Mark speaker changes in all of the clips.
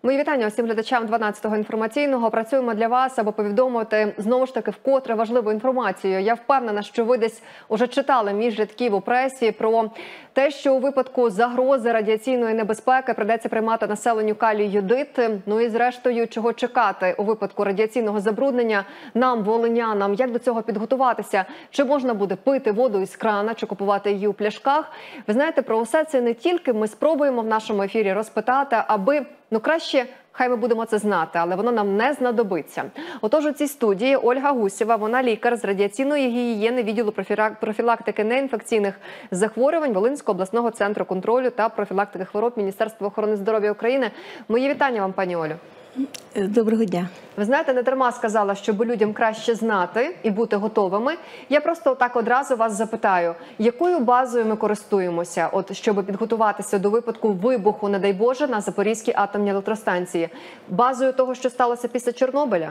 Speaker 1: Мої вітання усім глядачам 12-го інформаційного. Працюємо для вас, аби повідомити, знову ж таки, вкотре важливу інформацію. Я впевнена, що ви десь уже читали між рядків у пресі про те, що у випадку загрози радіаційної небезпеки прийдеться приймати населенню калій-йодид. Ну і зрештою, чого чекати у випадку радіаційного забруднення нам, волинянам, як до цього підготуватися, чи можна буде пити воду із крана, чи купувати її у пляшках. Ви знаєте, про усе це не тільки ми спробуємо в нашому ефірі розпитати, аби, краще, хай ми будемо це знати, але воно нам не знадобиться. Отож, у цій студії Ольга Гусєва, вона лікар з радіаційної гігієни відділу профілактики неінфекційних захворювань Волинського обласного центру контролю та профілактики хвороб Міністерства охорони здоров'я України. Мої вітання вам, пані Олю.
Speaker 2: Доброго дня.
Speaker 1: Ви знаєте, не дарма сказала, щоб людям краще знати і бути готовими. Я просто так одразу вас запитаю, якою базою ми користуємося, щоб підготуватися до випадку вибуху, не дай Боже, на Запорізькій атомній електростанції? Базою того, що сталося після Чорнобиля?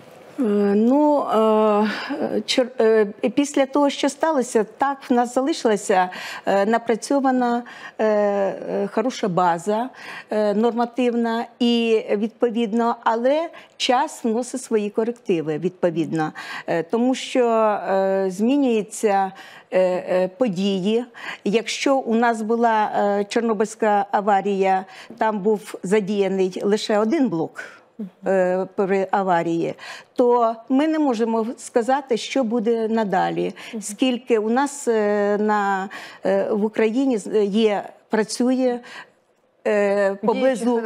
Speaker 2: Після того, що сталося, так, в нас залишилася напрацьована хороша база нормативна і відповідно, але час вносить свої корективи відповідно, тому що змінюються події. Якщо у нас була Чорнобильська аварія, там був задіяний лише один блок при аварії, то ми не можемо сказати, що буде надалі. Скільки у нас в Україні працює поблизу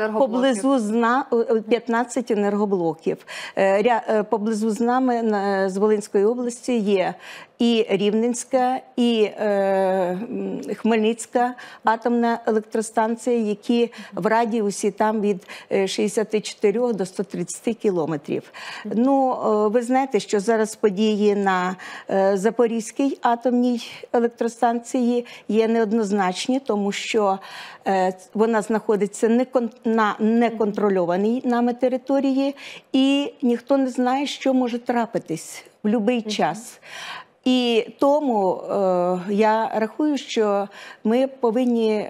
Speaker 2: 15 енергоблоків. Поблизу з нами, з Волинської області, є і Рівненська, і Хмельницька атомна електростанція, які в радіусі там від 64 до 130 кілометрів. Ви знаєте, що зараз події на Запорізькій атомній електростанції є неоднозначні, тому що вона знаходиться на неконтрольованій нами території, і ніхто не знає, що може трапитись в будь-який час. І тому я рахую, що ми повинні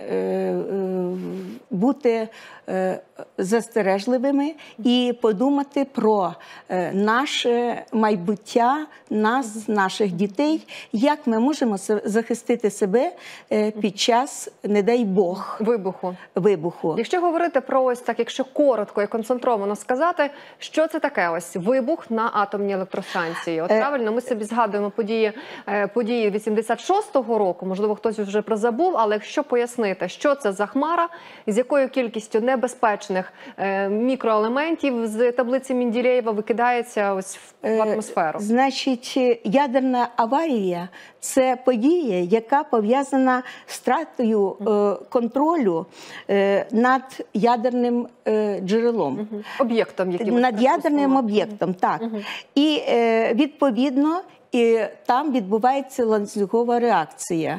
Speaker 2: бути застережливими і подумати про наше майбуття, наших дітей, як ми можемо захистити себе під час, не дай Бог, вибуху.
Speaker 1: Якщо говорити про ось так, якщо коротко і концентровано сказати, що це таке ось вибух на атомній електростанції? Правильно, ми собі згадуємо події 86-го року, можливо, хтось вже прозабув, але якщо пояснити, що це за хмара, з якою кількістю небезпечних мікроелементів з таблиці Менделєєва викидається ось в атмосферу?
Speaker 2: Значить, ядерна аварія – це подія, яка пов'язана з втратою контролю над ядерним джерелом.
Speaker 1: Об'єктом, який
Speaker 2: над ядерним об'єктом, так. І відповідно, і там відбувається ланцюгова реакція,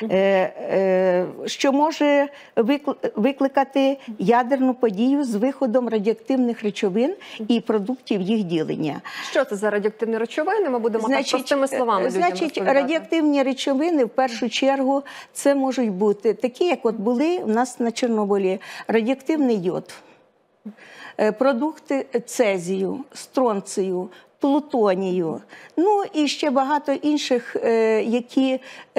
Speaker 2: що може викликати ядерну подію з виходом радіоактивних речовин і продуктів їх ділення.
Speaker 1: Що це за радіоактивні речовини? Ми будемо так простими словами людям розповідати.
Speaker 2: Радіоактивні речовини, в першу чергу, це можуть бути такі, як от були у нас на Чорнобилі, радіоактивний йод, продукти цезію, стронцію, плутонію, і ще багато інших, які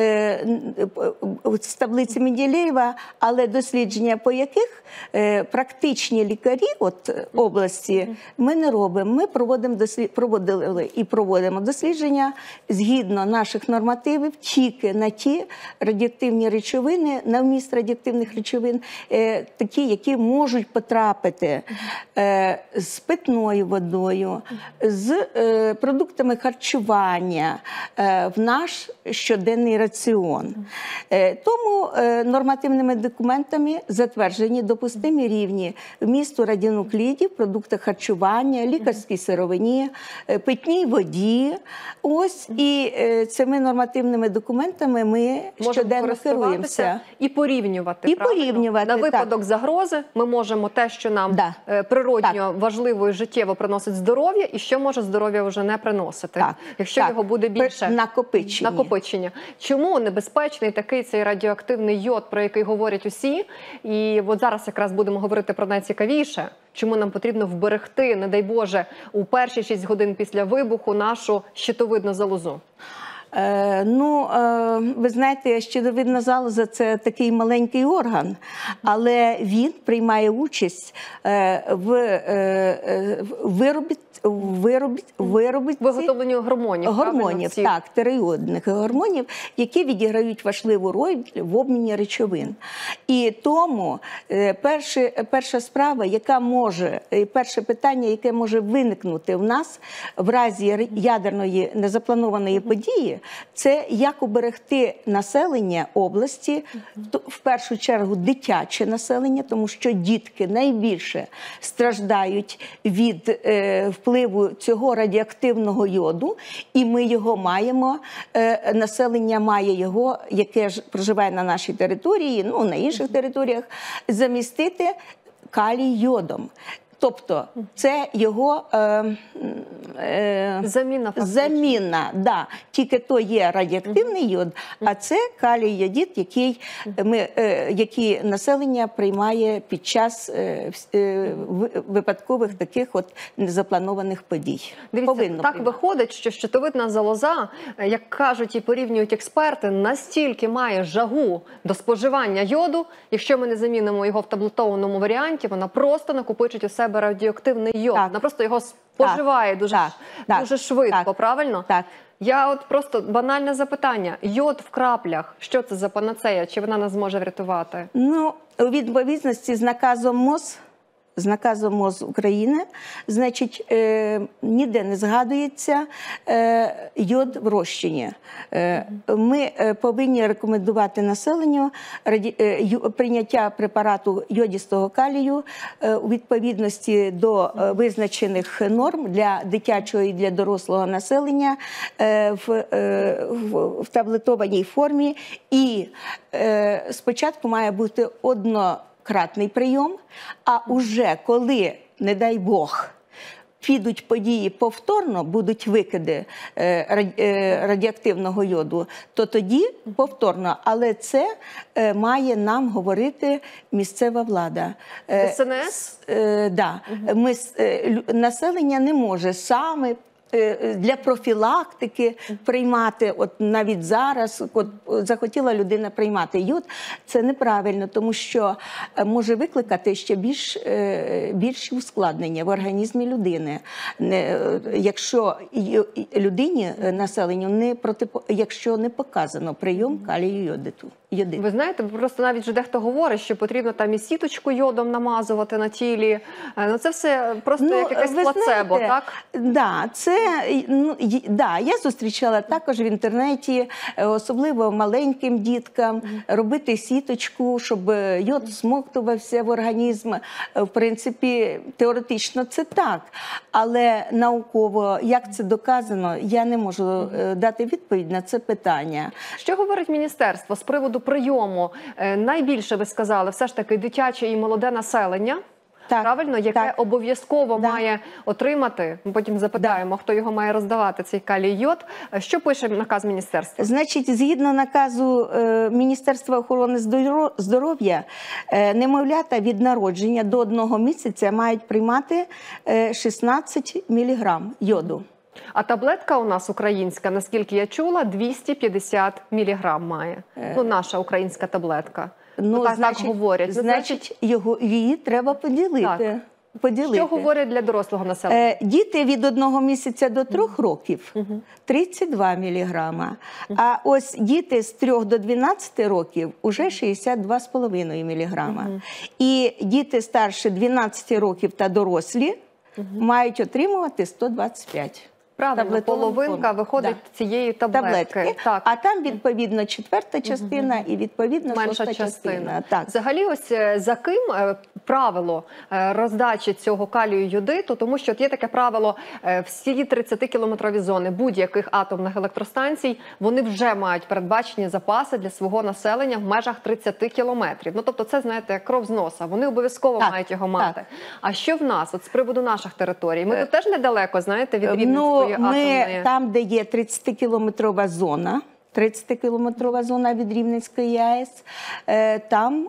Speaker 2: з таблиці Менделєєва, але дослідження по яких практичні лікарі області ми не робимо. Ми проводили і проводимо дослідження згідно наших нормативів тільки на ті радіоактивні речовини, на вміст радіоактивних речовин, такі, які можуть потрапити з питною водою, з продуктами харчування в наш щоденний раціон. Тому нормативними документами затверджені допустимі рівні вмісту радіонуклідів, продуктах харчування, лікарській сировині, питній воді. Ось, і цими нормативними документами ми щоденно керуємося.
Speaker 1: І порівнювати,
Speaker 2: і порівнювати,
Speaker 1: на випадок загрози ми можемо те, що нам природньо важливо і життєво приносить здоров'я, і що може здоров'я здоров'я вже не приносити,
Speaker 2: Так,
Speaker 1: якщо
Speaker 2: так.
Speaker 1: його буде більше.
Speaker 2: Накопичення.
Speaker 1: Чому небезпечний такий цей радіоактивний йод, про який говорять усі? І от зараз якраз будемо говорити про найцікавіше. Чому нам потрібно вберегти, не дай Боже, у перші 6 годин після вибуху нашу щитовидну залозу?
Speaker 2: Ви знаєте, щитовидна залоза – це такий маленький орган, але він приймає участь в
Speaker 1: Виготовленню гормонів.
Speaker 2: Гормонів, так, тиреоїдних гормонів, які відіграють важливу роль в обміні речовин. І тому перша справа, перше питання, яке може виникнути в нас в разі ядерної незапланованої події, це як уберегти населення області, в першу чергу дитяче населення, тому що дітки найбільше страждають від впливу цього радіоактивного йоду, і ми його маємо, населення має його, яке проживає на нашій території, на інших територіях, замістити калій йодом. Тобто це його заміна. Да. Тільки то є радіоактивний йод, а це калій-йодид, який населення приймає під час випадкових таких незапланованих подій.
Speaker 1: Дивіться, так виходить, що щитовидна залоза, як кажуть і порівнюють експерти, настільки має жагу до споживання йоду, якщо ми не замінимо його в таблетованому варіанті, вона просто накопичить у себе радіоактивний йод. Вона просто його споживає дуже швидко, правильно?
Speaker 2: Так.
Speaker 1: Я просто банальне запитання. Йод в краплях, що це за панацея? Чи вона нас зможе врятувати?
Speaker 2: У відповідності з наказом МОЗ України, значить, ніде не згадується йод в розчині. Ми повинні рекомендувати населенню прийняття препарату йодистого калію у відповідності до визначених норм для дитячого і для дорослого населення в таблетованій формі. І спочатку має бути однократний прийом, а уже коли, не дай Бог, підуть події повторно, будуть викиди радіоактивного йоду, то тоді повторно. Але це має нам говорити місцева влада.
Speaker 1: ДСНС?
Speaker 2: Да. Населення не може саме для профілактики приймати, навіть зараз, захотіла людина приймати йод, це неправильно, тому що може викликати ще більші ускладнення в організмі людини. Якщо людині, населенню, якщо не показано прийом калію йодиту.
Speaker 1: Ви знаєте, просто навіть вже дехто говорить, що потрібно там і сіточку йодом намазувати на тілі. Це все просто як якесь плацебо, так?
Speaker 2: Да, я зустрічала також в інтернеті, особливо маленьким діткам, робити сіточку, щоб йод всмоктувався в організм. В принципі, теоретично це так, але науково, як це доказано, я не можу дати відповідь на це питання.
Speaker 1: Що говорить міністерство з приводу прийому? Найбільше, ви сказали, все ж таки дитяче і молоде населення, правильно, яке обов'язково має отримати, ми потім запитаємо, хто його має роздавати, цей калій-йод. Що пише наказ міністерства?
Speaker 2: Значить, згідно наказу Міністерства охорони здоров'я, немовлята від народження до 1 місяця мають приймати 16 мг йоду.
Speaker 1: А таблетка у нас українська, наскільки я чула, 250 мг має. Наша українська таблетка. Так говорять.
Speaker 2: Значить, її треба поділити.
Speaker 1: Що говорять для дорослого населення?
Speaker 2: Діти від 1 місяця до 3 років – 32 мг. А ось діти з 3 до 12 років – уже 62,5 мг. І діти старше 12 років та дорослі мають отримувати 125.
Speaker 1: Правильно,
Speaker 2: таблетовим
Speaker 1: половинка
Speaker 2: фоном.
Speaker 1: виходить цієї таблетки. Так.
Speaker 2: А там, відповідно, четверта частина і, відповідно,
Speaker 1: Менша
Speaker 2: шоста частина. Так.
Speaker 1: Взагалі, ось за ким правило роздачі цього калію йодиту, тому що от є таке правило, всі 30-кілометрові зони будь-яких атомних електростанцій, вони вже мають передбачені запаси для свого населення в межах 30 кілометрів. Ну, тобто це, знаєте, як кров з носа, вони обов'язково мають його мати.
Speaker 2: Так.
Speaker 1: А що в нас, от з приводу наших територій? Ми тут теж недалеко, знаєте, від Рівненської атомної.
Speaker 2: Там, де є 30-кілометрова зона, 30-кілометрова зона від Рівненської АЕС, там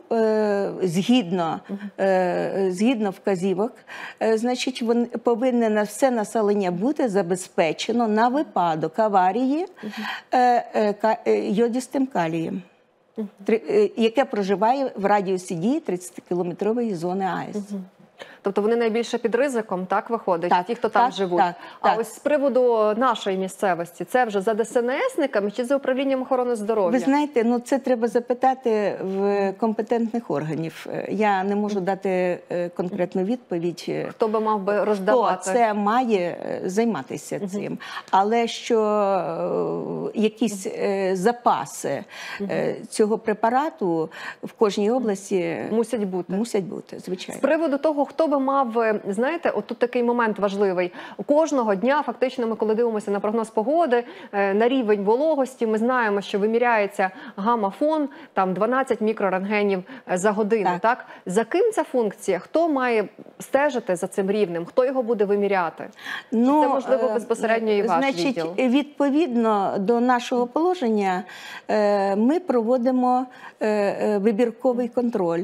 Speaker 2: згідно вказівок, значить, повинне на все населення бути забезпечено на випадок аварії йодистим калієм, яке проживає в радіусі дії 30-кілометрової зони АЕС.
Speaker 1: Тобто вони найбільше під ризиком, так виходить,
Speaker 2: так,
Speaker 1: ті, хто там живуть. А ось з приводу нашої місцевості, це вже за ДСНСниками чи за управлінням охорони здоров'я?
Speaker 2: Ви знаєте, ну це треба запитати в компетентних органів. Я не можу дати конкретну відповідь.
Speaker 1: Хто би мав би роздавати?
Speaker 2: Хто це має займатися цим. Але що якісь запаси цього препарату в кожній області
Speaker 1: мусять бути.
Speaker 2: Мусять бути, звичайно.
Speaker 1: З приводу того, хто би мав, знаєте, от тут такий момент важливий. Кожного дня, фактично, ми коли дивимося на прогноз погоди, на рівень вологості, ми знаємо, що виміряється гамма-фон, там 12 мікрорентгенів за годину. Так. За ким ця функція? Хто має стежити за цим рівнем? Хто його буде виміряти?
Speaker 2: Ну,
Speaker 1: це, можливо, безпосередньо і ваш відділ.
Speaker 2: Відповідно до нашого положення, ми проводимо вибірковий контроль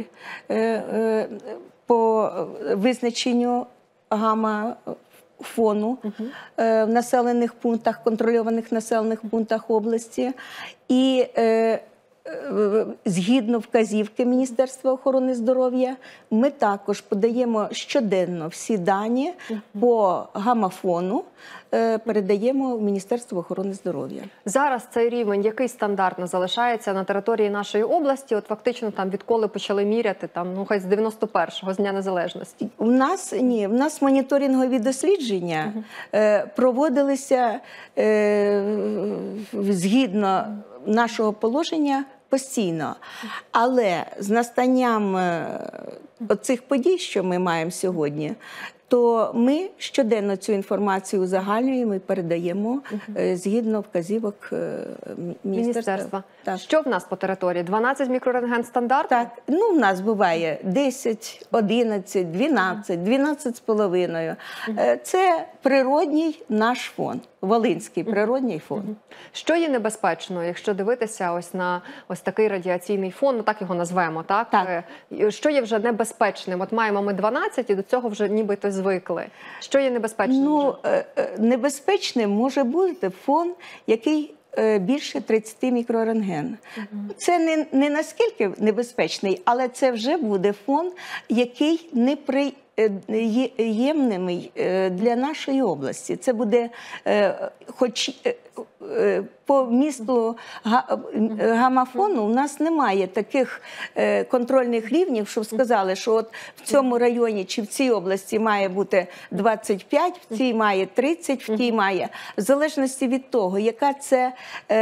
Speaker 2: по визначенню гамма-фону в населених пунктах, контрольованих населених пунктах області. І згідно вказівки Міністерства охорони здоров'я, ми також подаємо щоденно всі дані по гамма-фону, передаємо в Міністерство охорони здоров'я.
Speaker 1: Зараз цей рівень, який стандартно залишається на території нашої області? От фактично там відколи почали міряти, там, ну хай з 91-го, з Дня Незалежності?
Speaker 2: У нас моніторингові дослідження проводилися згідно нашого положення постійно. Але з настанням цих подій, що ми маємо сьогодні, то ми щоденно цю інформацію узагальнюємо і передаємо згідно вказівок міністерства.
Speaker 1: Що в нас по території? 12 мікрорентген стандартно?
Speaker 2: Так, ну в нас буває 10, 11, 12, 12,5. Це природній наш фон, Волинський природній фон.
Speaker 1: Що є небезпечно, якщо дивитися ось на ось такий радіаційний фон, ну так його назвемо, так?
Speaker 2: Так.
Speaker 1: Що є вже небезпечним? От маємо ми 12 і до цього вже нібито звикли. Що є небезпечним?
Speaker 2: Ну, небезпечним може бути фон, який більше 30 мікрорентген. Це не наскільки небезпечний, але це вже буде фон, який неприємний для нашої області. Це буде, хоч по місту гамафону у нас немає таких контрольних рівнів, щоб сказали, що от в цьому районі чи в цій області має бути 25, в цій має 30, в тій має. В залежності від того, яка це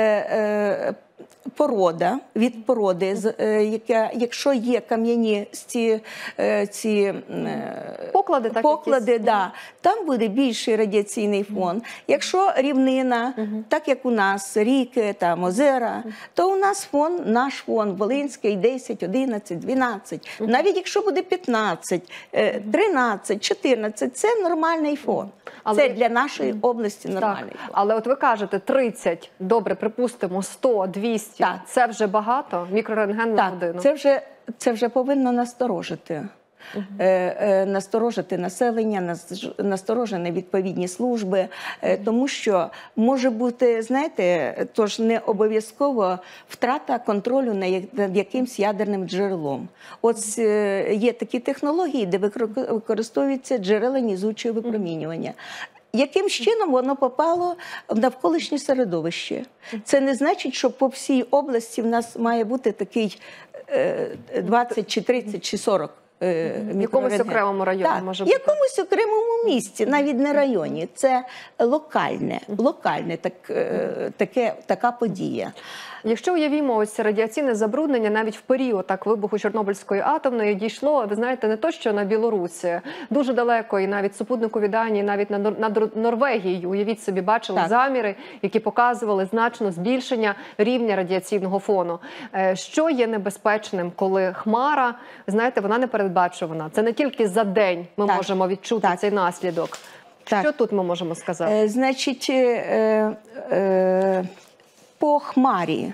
Speaker 2: порода, від породи, якщо є кам'яні ці поклади, да, там буде більший радіаційний фон. Якщо рівнина, так як у нас ріки, там, озера, то у нас фон, наш фон Волинський 10, 11, 12. Навіть якщо буде 15, 13, 14, це нормальний фон. Це для нашої області нормальний фон.
Speaker 1: Але от ви кажете 30, добре, припустимо, 100, 200, це вже багато? Мікрорентген на годину?
Speaker 2: Це вже повинно насторожити. Насторожити населення, насторожені відповідні служби, тому що може бути, знаєте, тож не обов'язково втрата контролю над якимсь ядерним джерелом. От є такі технології, де використовуються джерела нізучого випромінювання. Яким чином воно попало в навколишнє середовище? Це не значить, що по всій області в нас має бути такий 20 чи 30 чи 40
Speaker 1: В якомусь окремому районі
Speaker 2: так,
Speaker 1: може
Speaker 2: в
Speaker 1: бути.
Speaker 2: якомусь окремому місці, навіть не районі. Це локальне така подія.
Speaker 1: Якщо уявімо ось радіаційне забруднення навіть в період вибуху Чорнобильської атомної дійшло, ви знаєте, не то що на Білорусі, дуже далеко, і навіть супутникові дані, навіть над Норвегією, уявіть собі, бачили заміри, які показували значно збільшення рівня радіаційного фону. Що є небезпечним, коли хмара, знаєте, вона непередбачувана. Це не тільки за день ми можемо відчути цей наслідок. Що тут ми можемо сказати?
Speaker 2: Значить, по хмарі,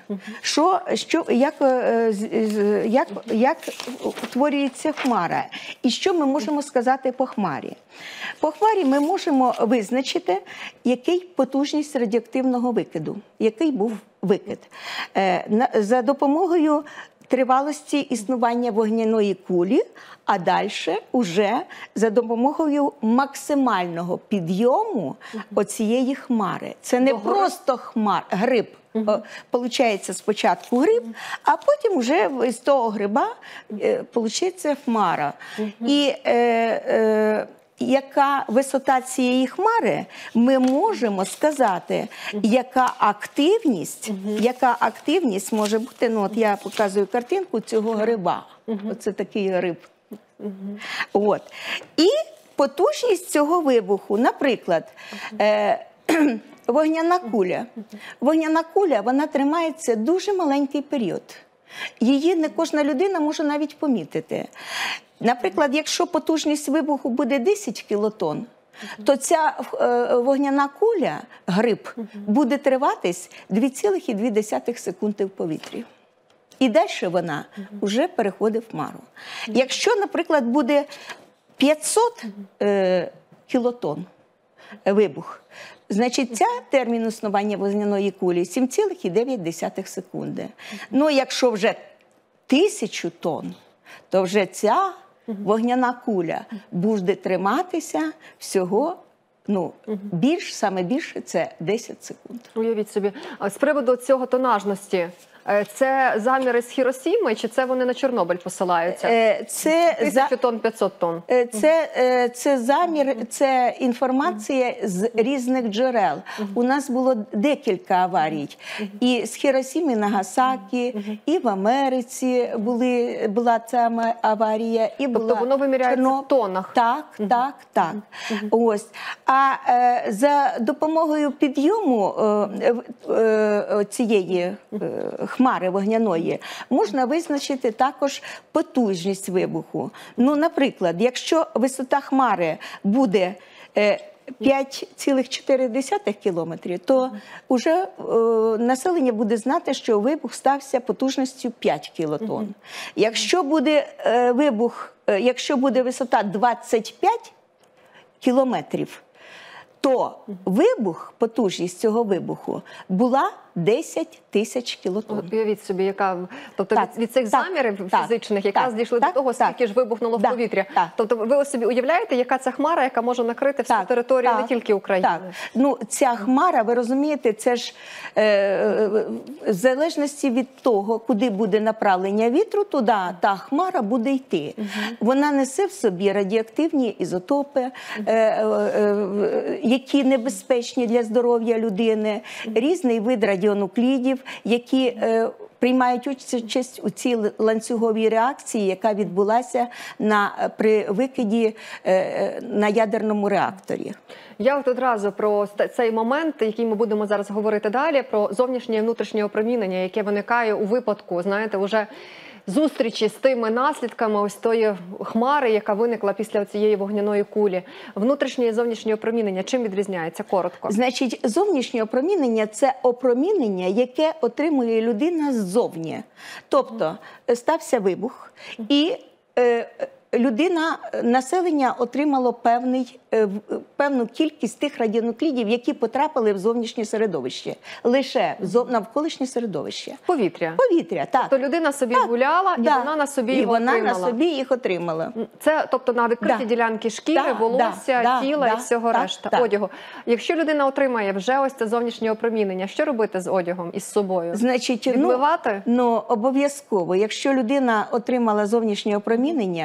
Speaker 2: як утворюється хмара, і що ми можемо сказати по хмарі? По хмарі ми можемо визначити, який потужність радіоактивного викиду, який був викид. За допомогою тривалості існування вогняної кулі, а далі уже за допомогою максимального підйому оцієї хмари. Це не просто гриб. Получається спочатку гриб, а потім вже з того гриба получається хмара. І яка висота цієї хмари, ми можемо сказати, яка активність може бути. Ну, от я показую картинку цього гриба. Оце такий гриб. От. І потужність цього вибуху, наприклад, вогняна куля. Вогняна куля, вона тримається дуже маленький період. Її не кожна людина може навіть помітити. Наприклад, якщо потужність вибуху буде 10 кілотон, то ця вогняна куля, гриб, буде триватись 2,2 секунди в повітрі. І далі вона вже переходить в хмару. Якщо, наприклад, буде 500 кілотон вибух, значить, термін існування вогняної кулі 7,9 секунди. Ну, якщо вже 1000 тонн, то вже ця вогняна куля буде триматися всього, саме більше це 10 секунд.
Speaker 1: Уявіть собі. З приводу цього тонажності, це заміри з Хіросіми, чи це вони на Чорнобиль посилаються? 1000 тонн, 500 тонн.
Speaker 2: Це замір, це інформація з різних джерел. У нас було декілька аварій. І з Хіросіми і Нагасакі, і в Америці була ця аварія.
Speaker 1: Тобто воно виміряється в тоннах?
Speaker 2: Так. Ось. А за допомогою підйому цієї хмари вогняної, можна визначити також потужність вибуху. Ну, наприклад, якщо висота хмари буде 5,4 кілометри, то вже населення буде знати, що вибух стався потужністю 5 кілотон. Якщо буде висота 25 кілометрів, то потужність цього вибуху була 10 тисяч кілотон.
Speaker 1: Уявіть собі, яка, тобто від цих замірів фізичних, якраз дійшли до того, скільки ж вибухнуло в повітря. Тобто ви собі уявляєте, яка це хмара, яка може накрити всю територію не тільки України?
Speaker 2: Так. Ну, ця хмара, ви розумієте, це ж в залежності від того, куди буде направлення вітру, туди та хмара буде йти. Вона несе в собі радіоактивні ізотопи, які небезпечні для здоров'я людини, різний вид радіонуклідів, які приймають участь у цій ланцюговій реакції, яка відбулася при викиді на ядерному реакторі.
Speaker 1: Я от одразу про цей момент, який ми будемо зараз говорити далі, про зовнішнє і внутрішнє опромінення, яке виникає у випадку, знаєте, уже зустрічі з тими наслідками ось тої хмари, яка виникла після цієї вогняної кулі. Внутрішнє і зовнішнє опромінення чим відрізняється? Коротко.
Speaker 2: Значить, зовнішнє опромінення – це опромінення, яке отримує людина ззовні. Тобто, стався вибух, і населення отримало певну кількість тих радіонуклідів, які потрапили в зовнішнє середовище. Лише в навколишнє середовище.
Speaker 1: Повітря.
Speaker 2: Повітря, так.
Speaker 1: Тобто людина собі гуляла, і вона на собі його отримала.
Speaker 2: І вона на собі їх отримала.
Speaker 1: Це, тобто, на відкриті ділянки шкіри, волосся, тіла і всього решта. Одягу. Якщо людина отримає вже ось це зовнішнє опромінення, що робити з одягом і з собою?
Speaker 2: Значить,
Speaker 1: відмивати?
Speaker 2: Обов'язково. Якщо людина отримала зовнішнє опромінення,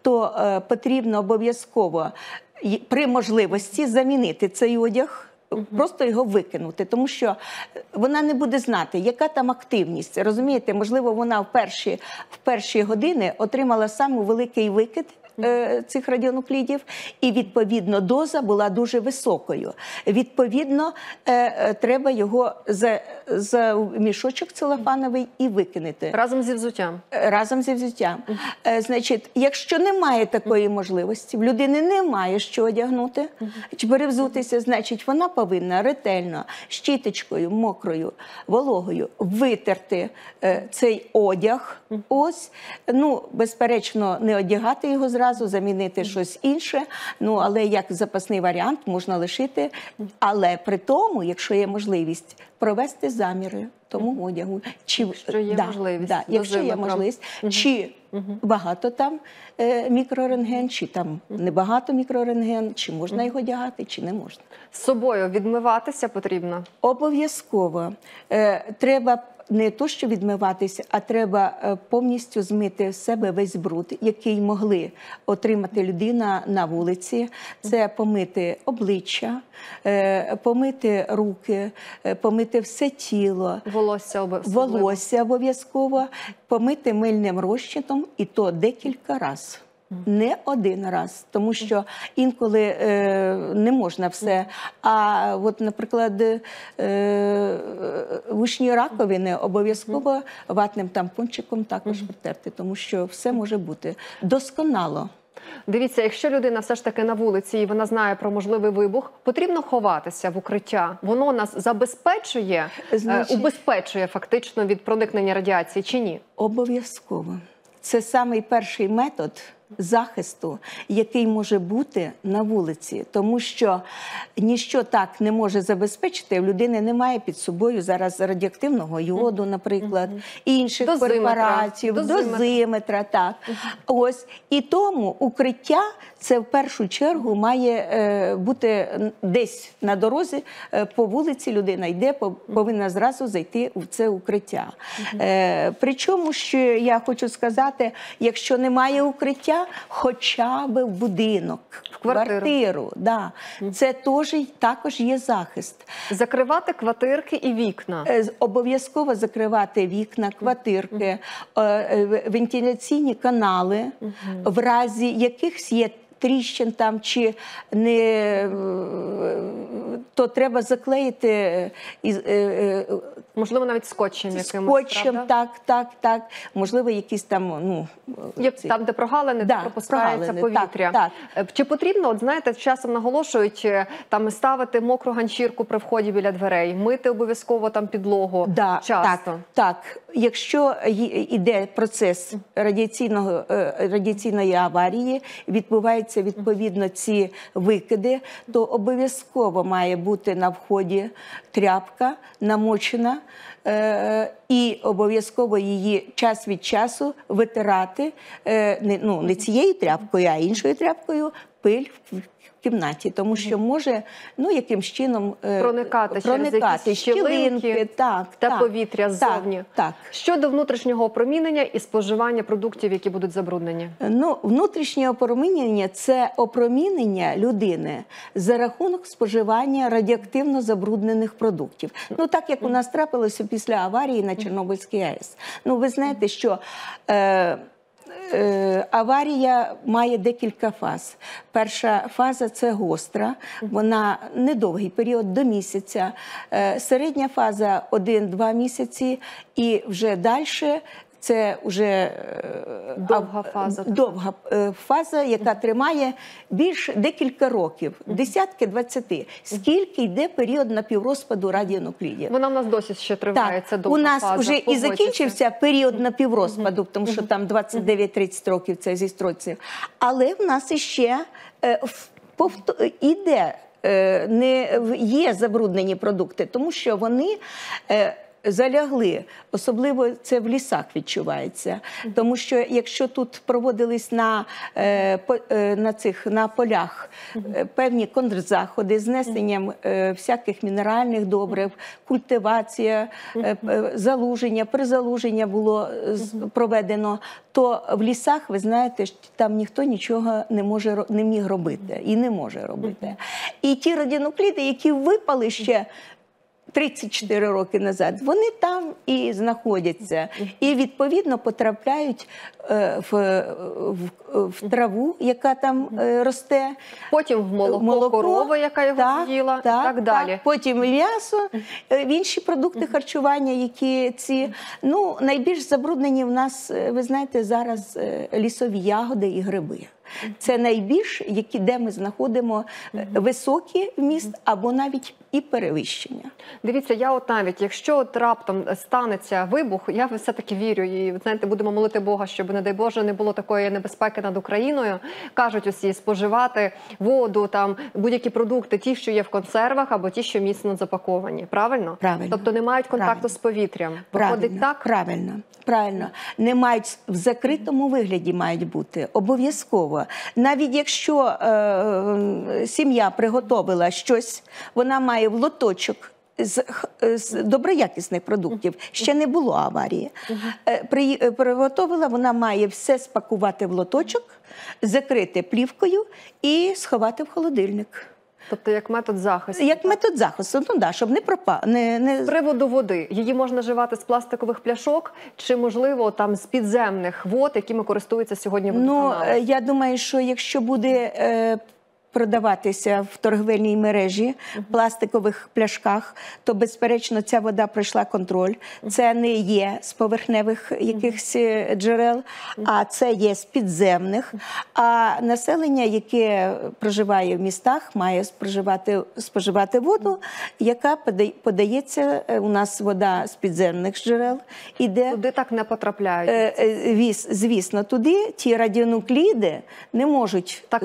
Speaker 2: то потрібно обов'язково при можливості замінити цей одяг, просто його викинути, тому що вона не буде знати, яка там активність. Розумієте, можливо, вона в перші години отримала самий великий викид цих радіонуклідів, і, відповідно, доза була дуже високою. Відповідно, треба його за мішочок целофановий і викинути.
Speaker 1: Разом зі взуттям?
Speaker 2: Разом зі взуттям. Значить, якщо немає такої можливості, в людини немає що одягнути, чи перевзутися, значить, вона повинна ретельно, щіточкою, мокрою, вологою витерти цей одяг. Ось, ну, безперечно, не одягати його зразу, замінити щось інше, ну, але як запасний варіант можна лишити, але при тому, якщо є можливість, провести заміри тому одягу.
Speaker 1: Якщо є можливість.
Speaker 2: Якщо є можливість. Чи багато там мікрорентген, чи там небагато мікрорентген, чи можна його одягати, чи не можна.
Speaker 1: З собою відмиватися потрібно?
Speaker 2: Обов'язково. Треба не то, що відмиватися, а треба повністю змити з себе весь бруд, який могли отримати людина на вулиці. Це помити обличчя, помити руки, помити все тіло. Волосся обов'язково. Помити мильним розчином, і то декілька разів. Не один раз, тому що інколи не можна все. А от, наприклад, вушні раковини обов'язково ватним тампончиком також протерти, тому що все може бути досконало.
Speaker 1: Дивіться, якщо людина все ж таки на вулиці і вона знає про можливий вибух, потрібно ховатися в укриття. Воно нас забезпечує, убезпечує фактично від проникнення радіації чи ні?
Speaker 2: Обов'язково. Це самий перший метод захисту, який може бути на вулиці, тому що ніщо так не може забезпечити, в людини немає під собою зараз радіоактивного йоду, наприклад, інших препаратів, дозиметра, так. Ось. І тому укриття це в першу чергу має бути десь на дорозі, по вулиці людина йде, повинна зразу зайти в це укриття. Причому, що я хочу сказати, якщо немає укриття, хоча б в будинок, в квартиру. Да. Це також є захист.
Speaker 1: Закривати квартирки і вікна?
Speaker 2: Обов'язково закривати вікна, квартирки, вентиляційні канали, в разі якихось є тріщин там, чи не, то треба заклеїти,
Speaker 1: можливо, навіть скотчем якимось,
Speaker 2: скотчем, так. Можливо, якісь там, ну...
Speaker 1: Там, де прогалини, де пропускається повітря. Так. Чи потрібно, от знаєте, часом наголошують, там ставити мокру ганчірку при вході біля дверей, мити обов'язково там підлогу часто?
Speaker 2: Так. Якщо йде процес радіаційної аварії, відбуваються відповідно ці викиди, то обов'язково має бути на вході тряпка намочена, і обов'язково її час від часу витирати, не цією тряпкою, а іншою тряпкою, пиль в кімнаті, тому що може, ну, якимсь чином
Speaker 1: проникати через якісь щілинки та повітря ззовні.
Speaker 2: Так.
Speaker 1: Щодо внутрішнього опромінення і споживання продуктів, які будуть забруднені?
Speaker 2: Ну, внутрішнє опромінення – це опромінення людини за рахунок споживання радіоактивно забруднених продуктів. Ну, так як у нас трапилося після аварії на Чорнобильській АЕС. Ну, ви знаєте, що аварія має декілька фаз. Перша фаза – це гостра, вона недовгий період, до місяця. Середня фаза – 1-2 місяці, і вже далі це вже довга фаза, яка тримає декілька років, десятки, 20. Скільки йде період напіврозпаду радіонуклідів?
Speaker 1: Вона в нас досі ще триває, це довга фаза.
Speaker 2: У нас вже і закінчився період напіврозпаду, тому що там 29-30 років це зі стройців. Але в нас іще іде, не є забруднені продукти, тому що вони залягли. Особливо це в лісах відчувається. Тому що якщо тут проводились на полях певні контрзаходи з знесенням всяких мінеральних добрив, культивація, залуження, призалуження було проведено, то в лісах, ви знаєте, там ніхто нічого не міг робити і не може робити. І ті радіонукліди, які випали ще 34 роки назад, вони там і знаходяться. І, відповідно, потрапляють в траву, яка там росте.
Speaker 1: Потім в молоко корови, яка його з'їла, і так далі.
Speaker 2: Так. Потім в м'ясо, в інші продукти харчування, які ці... Ну, найбільш забруднені в нас, ви знаєте, зараз лісові ягоди і гриби. Це найбільш, де ми знаходимо високі вміст або навіть і перевищення.
Speaker 1: Дивіться, я от навіть, якщо от раптом станеться вибух, я все-таки вірю і, знаєте, будемо молити Бога, щоб, не дай Боже, не було такої небезпеки над Україною. Кажуть усі, споживати воду, там, будь-які продукти, ті, що є в консервах, або ті, що міцно запаковані. Правильно?
Speaker 2: Правильно.
Speaker 1: Тобто не мають контакту з повітрям. Виходить так?
Speaker 2: Правильно. Правильно. Не мають, в закритому вигляді мають бути, обов'язково. Навіть якщо сім'я приготовила щось, вона має в лоточок з доброякісних продуктів, ще не було аварії. Приготовила, вона має все спакувати в лоточок, закрити плівкою і сховати в холодильник.
Speaker 1: Тобто як метод захисту?
Speaker 2: Як метод захисту, ну да, щоб не пропав.
Speaker 1: З приводу води. Її можна вживати з пластикових пляшок чи, можливо, там з підземних вод, якими користуються сьогодні водоканали?
Speaker 2: Ну, я думаю, що якщо буде продаватися в торговельній мережі в пластикових пляшках, то, безперечно, ця вода пройшла контроль. Це не є з поверхневих якихось джерел, а це є з підземних. А населення, яке проживає в містах, має споживати воду, яка подається, у нас вода з підземних джерел іде.
Speaker 1: Туди так не потрапляють?
Speaker 2: Звісно, туди ті радіонукліди не можуть
Speaker 1: так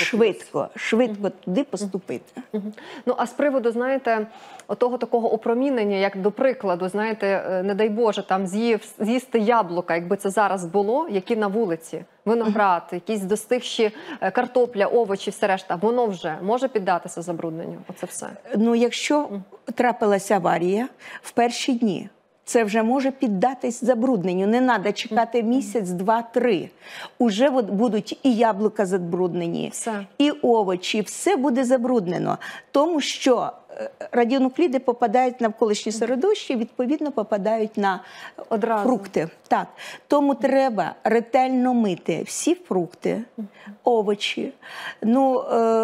Speaker 2: швидко туди поступити.
Speaker 1: Ну, а з приводу, знаєте, отого такого опромінення, як, до прикладу, знаєте, не дай Боже, там з'їсти яблука, якби це зараз було, які на вулиці, виноград, якісь достигші картопля, овочі, все решта, воно вже може піддатися забрудненню? Оце все. Ну,
Speaker 2: якщо трапилася аварія в перші дні, це вже може піддатись забрудненню. Не треба чекати місяць, два, три. Уже будуть і яблука забруднені, і овочі. Все буде забруднено. Тому що радіонукліди попадають в навколишнє середовище, відповідно попадають на фрукти. Так. Тому треба ретельно мити всі фрукти, овочі. Ну,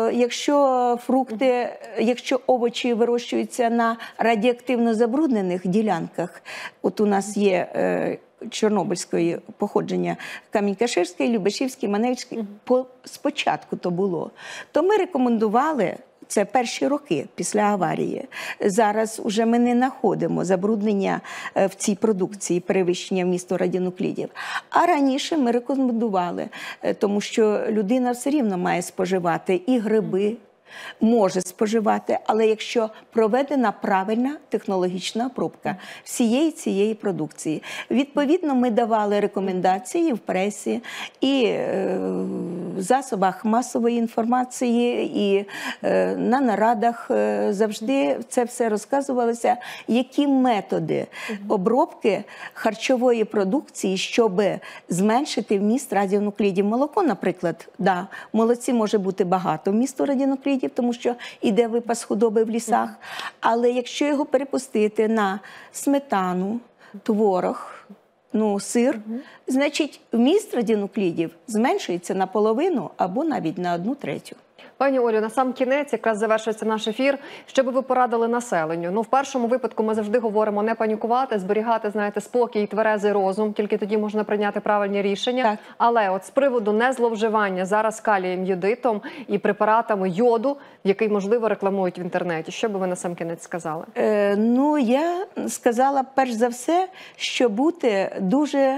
Speaker 2: якщо овочі вирощуються на радіоактивно забруднених ділянках, от у нас є чорнобильської походження Камінь-Каширський, Любешівський, Маневицький, спочатку то було, то ми рекомендували, це перші роки після аварії. Зараз вже ми не знаходимо забруднення в цій продукції, перевищення вмісту радіонуклідів. А раніше ми рекомендували, тому що людина все рівно має споживати і гриби, може споживати, але якщо проведена правильна технологічна обробка всієї цієї продукції. Відповідно, ми давали рекомендації в пресі і в засобах масової інформації, і на нарадах завжди це все розказувалося, які методи обробки харчової продукції, щоб зменшити вміст радіонуклідів. Молоко, наприклад, да, в молоці може бути багато вмісту радіонуклідів, тому що йде випас худоби в лісах. Але якщо його перепустити на сметану, творог, сир, значить вміст радіонуклідів зменшується на половину або навіть на 1/3.
Speaker 1: Пані Олю, на сам кінець, якраз завершується наш ефір, що би ви порадили населенню? Ну, в першому випадку ми завжди говоримо не панікувати, зберігати, знаєте, спокій і тверезий розум, тільки тоді можна прийняти правильні рішення. Так. Але от з приводу незловживання зараз калієм, йодитом і препаратами йоду, який, можливо, рекламують в інтернеті, що би ви на сам кінець сказали?
Speaker 2: Ну, я сказала, перш за все, що бути дуже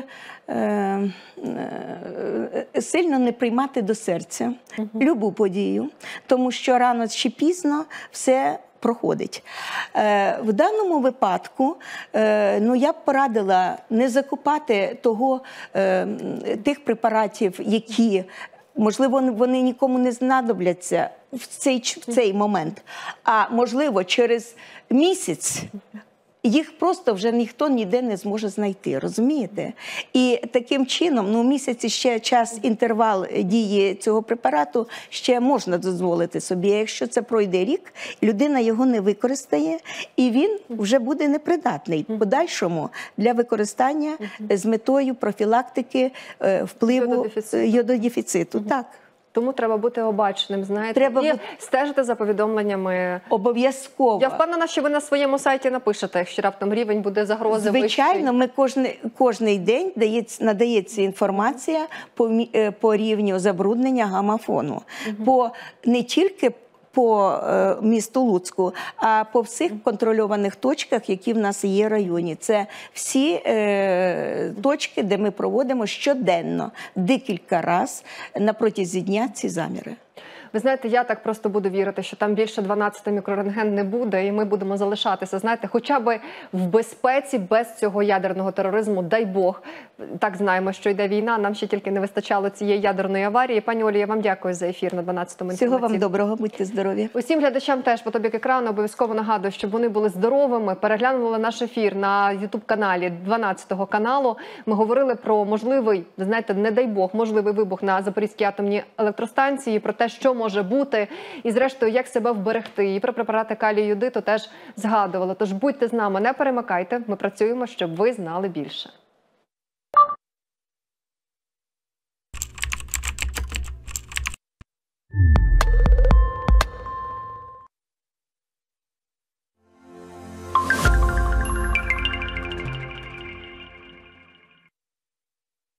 Speaker 2: сильно не приймати до серця любу подію, тому що рано чи пізно все проходить. В даному випадку я б порадила не закупати тих препаратів, які, можливо, вони нікому не знадобляться в цей момент, а можливо через місяць їх просто вже ніхто ніде не зможе знайти, розумієте? І таким чином, місяць ще час, інтервал дії цього препарату ще можна дозволити собі. А якщо це пройде рік, людина його не використає, і він вже буде непридатний в подальшому для використання з метою профілактики впливу йододефіциту. Так.
Speaker 1: Тому треба бути обачним, знаєте, і стежити за повідомленнями.
Speaker 2: Обов'язково.
Speaker 1: Я впевнена, що ви на своєму сайті напишете, якщо раптом рівень буде загрози вищий.
Speaker 2: Звичайно, ми кожний день надається інформація по рівню забруднення гамма-фону. Не тільки по місту Луцьку, а по всіх контрольованих точках, які в нас є в районі. Це всі точки, де ми проводимо щоденно, декілька разів на протязі дня ці заміри.
Speaker 1: Ви знаєте, я так просто буду вірити, що там більше 12 мікрорентген не буде, і ми будемо залишатися, знаєте, хоча б в безпеці без цього ядерного тероризму, дай Бог. Так знаємо, що йде війна, нам ще тільки не вистачало цієї ядерної аварії. Пані Олі, я вам дякую за ефір на 12-му інформаційному.
Speaker 2: Всього вам доброго, будьте здорові.
Speaker 1: Усім глядачам теж по тобі екрану обов'язково нагадую, щоб вони були здоровими, переглянули наш ефір на YouTube-каналі 12-го каналу. Ми говорили про можливий, знаєте, не дай Бог, можливий вибух на Запорізькій атомній електростанції, про те, що може бути, і зрештою, як себе вберегти. І про препарати калію йодиту теж згадували. Тож будьте з нами, не перемикайте, ми працюємо, щоб ви знали більше.